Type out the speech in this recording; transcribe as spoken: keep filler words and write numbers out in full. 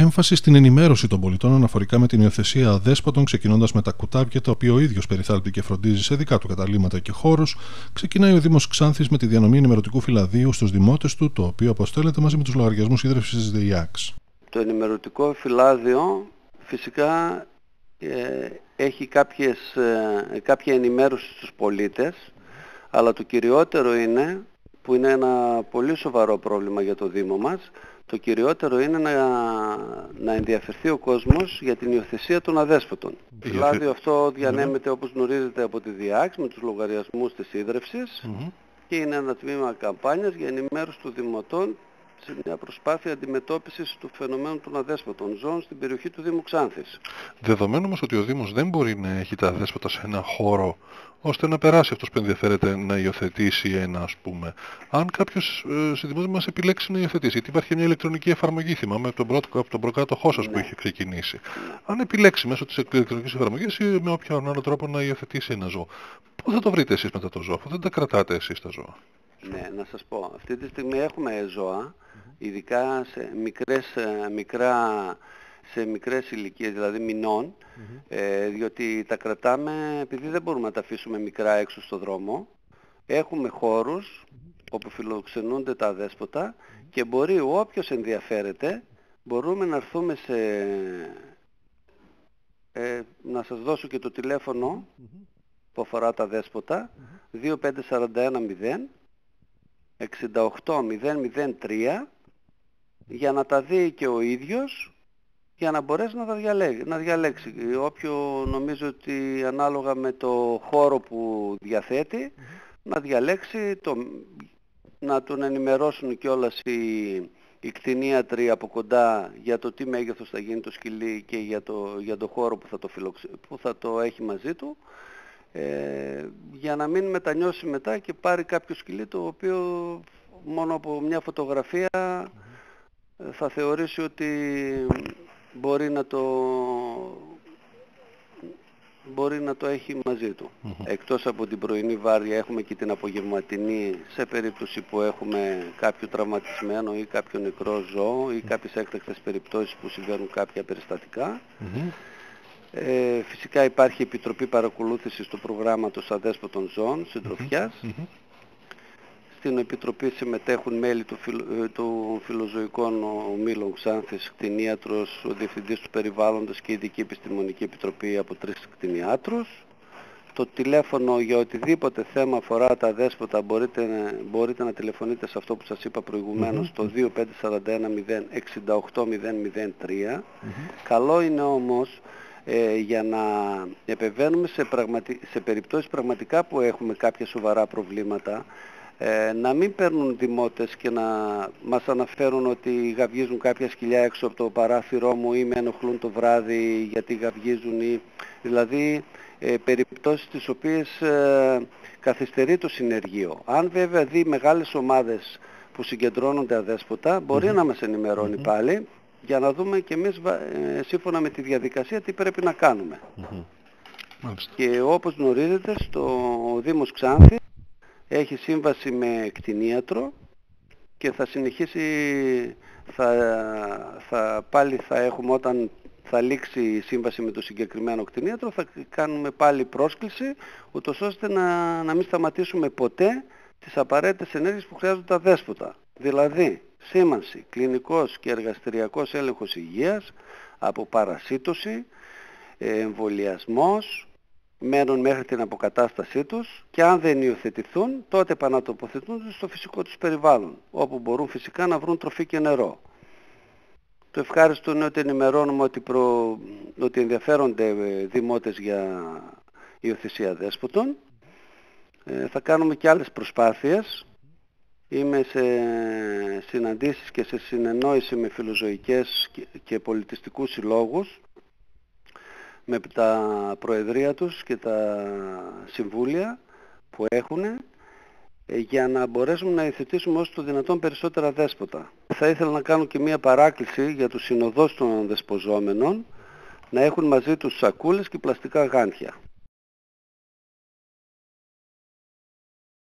έμφαση στην ενημέρωση των πολιτών αναφορικά με την υιοθεσία αδέσποτων, ξεκινώντας με τα κουτάβια, τα οποία ο ίδιος περιθάλπτει και φροντίζει σε δικά του καταλύματα και χώρους, ξεκινάει ο Δήμος Ξάνθης με τη διανομή ενημερωτικού φυλαδίου στους δημότες του, το οποίο αποστέλλεται μαζί με τους λογαριασμούς ίδρυυσης της ΔΕΙΑΞ. Το ενημερωτικό φυλάδιο φυσικά ε, έχει κάποιες, ε, κάποια ενημέρωση στους πολίτες, αλλά το κυριότερο είναι, που είναι ένα πολύ σοβαρό πρόβλημα για το Δήμο μας, το κυριότερο είναι να, να ενδιαφερθεί ο κόσμος για την υιοθεσία των αδέσποτων. Το φυλάδιο αυτό διανέμεται, όπως γνωρίζετε, από τη ΔΕΙΑΞ με τους λογαριασμούς της ίδρυυσης mm-hmm. και είναι ένα τμήμα καμπάνιας για ενημέρωση των δημοτών σε μια προσπάθεια αντιμετώπισης του φαινομένου των αδέσποτων ζώων στην περιοχή του Δήμου Ξάνθης. Δεδομένου όμως ότι ο Δήμος δεν μπορεί να έχει τα αδέσποτα σε ένα χώρο ώστε να περάσει αυτός που ενδιαφέρεται να υιοθετήσει ένα, ας πούμε. Αν κάποιος ε, συνδημός μας επιλέξει να υιοθετήσει, γιατί υπάρχει μια ηλεκτρονική εφαρμογή, θυμάμαι, από τον, πρώτο, από τον προκάτοχό σας ναι. που είχε ξεκινήσει. Ναι. Αν επιλέξει μέσω της ηλεκτρονικής εφαρμογής ή με όποιον άλλο τρόπο να υιοθετήσει ένα ζώο, πού θα το βρείτε εσείς μετά το ζώο, αφού δεν τα κρατάτε εσείς τα ζώα? Ναι, να σας πω, αυτή τη στιγμή έχουμε ζώα, ειδικά σε μικρές, μικρά, σε μικρές ηλικίες, δηλαδή μηνών, mm-hmm. ε, διότι τα κρατάμε επειδή δεν μπορούμε να τα αφήσουμε μικρά έξω στο δρόμο. Έχουμε χώρους mm-hmm. όπου φιλοξενούνται τα αδέσποτα mm-hmm. και μπορεί όποιος ενδιαφέρεται, μπορούμε να έρθουμε σε... Ε, να σας δώσω και το τηλέφωνο mm-hmm. που αφορά τα αδέσποτα, mm-hmm. δύο πέντε τέσσερα ένα μηδέν εξήντα οκτώ μηδέν μηδέν τρία για να τα δει και ο ίδιος, για να μπορέσει να τα διαλέξει, να διαλέξει. Όποιο νομίζω ότι ανάλογα με το χώρο που διαθέτει, mm-hmm. να διαλέξει, το, να τον ενημερώσουν κιόλας οι, οι κτηνίατροι από κοντά για το τι μέγεθος θα γίνει το σκυλί και για το, για το χώρο που θα το, φιλοξε, που θα το έχει μαζί του. Ε, για να μην μετανιώσει μετά και πάρει κάποιο σκυλί το οποίο μόνο από μια φωτογραφία mm-hmm. θα θεωρήσει ότι μπορεί να το μπορεί να το έχει μαζί του. Mm-hmm. Εκτός από την πρωινή βάρδια έχουμε και την απογευματινή σε περίπτωση που έχουμε κάποιο τραυματισμένο ή κάποιο νεκρό ζώο ή κάποιες έκτακτες περιπτώσεις που συμβαίνουν κάποια περιστατικά. Mm-hmm. Ε, φυσικά υπάρχει Επιτροπή Παρακολούθησης του Προγράμματος Αδέσποτων Ζώων Συντροφιάς. Mm-hmm. Στην Επιτροπή συμμετέχουν μέλη του, φιλο, του Φιλοζωικών Ομίλων Ξάνθης, κτηνίατρος, ο Διευθυντής του Περιβάλλοντος και η Ειδική Επιστημονική Επιτροπή από τρεις κτηνιάτρους. Το τηλέφωνο για οτιδήποτε θέμα αφορά τα αδέσποτα μπορείτε, μπορείτε να τηλεφωνείτε σε αυτό που σας είπα προηγουμένως, mm-hmm. το δύο πέντε τέσσερα ένα μηδέν εξήντα οκτώ μηδέν μηδέν τρία. Mm-hmm. Καλό είναι όμως Ε, για να επεμβαίνουμε σε, πραγματι... σε περιπτώσεις πραγματικά που έχουμε κάποια σοβαρά προβλήματα, ε, να μην παίρνουν δημότες και να μας αναφέρουν ότι γαυγίζουν κάποια σκυλιά έξω από το παράθυρό μου ή με ενοχλούν το βράδυ γιατί γαυγίζουν ή... δηλαδή ε, περιπτώσεις τις οποίες ε, καθυστερεί το συνεργείο. Αν βέβαια δει μεγάλες ομάδες που συγκεντρώνονται αδέσποτα, μπορεί mm-hmm. να μας ενημερώνει mm-hmm. πάλι, για να δούμε και εμείς ε, σύμφωνα με τη διαδικασία τι πρέπει να κάνουμε. Mm-hmm. Και όπως γνωρίζετε, στο Δήμος Ξάνθη έχει σύμβαση με κτηνίατρο και θα συνεχίσει, θα, θα, πάλι θα έχουμε όταν θα λήξει η σύμβαση με το συγκεκριμένο κτηνίατρο, θα κάνουμε πάλι πρόσκληση, ούτως ώστε να, να μην σταματήσουμε ποτέ τις απαραίτητες ενέργειες που χρειάζονται τα δέσποτα. Δηλαδή, σήμανση, κλινικός και εργαστηριακός έλεγχος υγείας, από παρασίτωση, εμβολιασμός, μένουν μέχρι την αποκατάστασή τους και αν δεν υιοθετηθούν, τότε επανατοποθετούνται στο φυσικό τους περιβάλλον, όπου μπορούν φυσικά να βρουν τροφή και νερό. Το ευχάριστο είναι ότι ενημερώνουμε ότι, προ... ότι ενδιαφέρονται δημότες για υιοθεσία δέσποτων. Ε, θα κάνουμε και άλλες προσπάθειες. Είμαι σε συναντήσεις και σε συνεννόηση με φιλοζωικές και πολιτιστικούς συλλόγους, με τα προεδρία τους και τα συμβούλια που έχουν, για να μπορέσουμε να υιοθετήσουμε όσο το δυνατόν περισσότερα δέσποτα. Θα ήθελα να κάνω και μία παράκληση για τους συνοδούς των δεσποζόμενων να έχουν μαζί τους σακούλες και πλαστικά γάντια.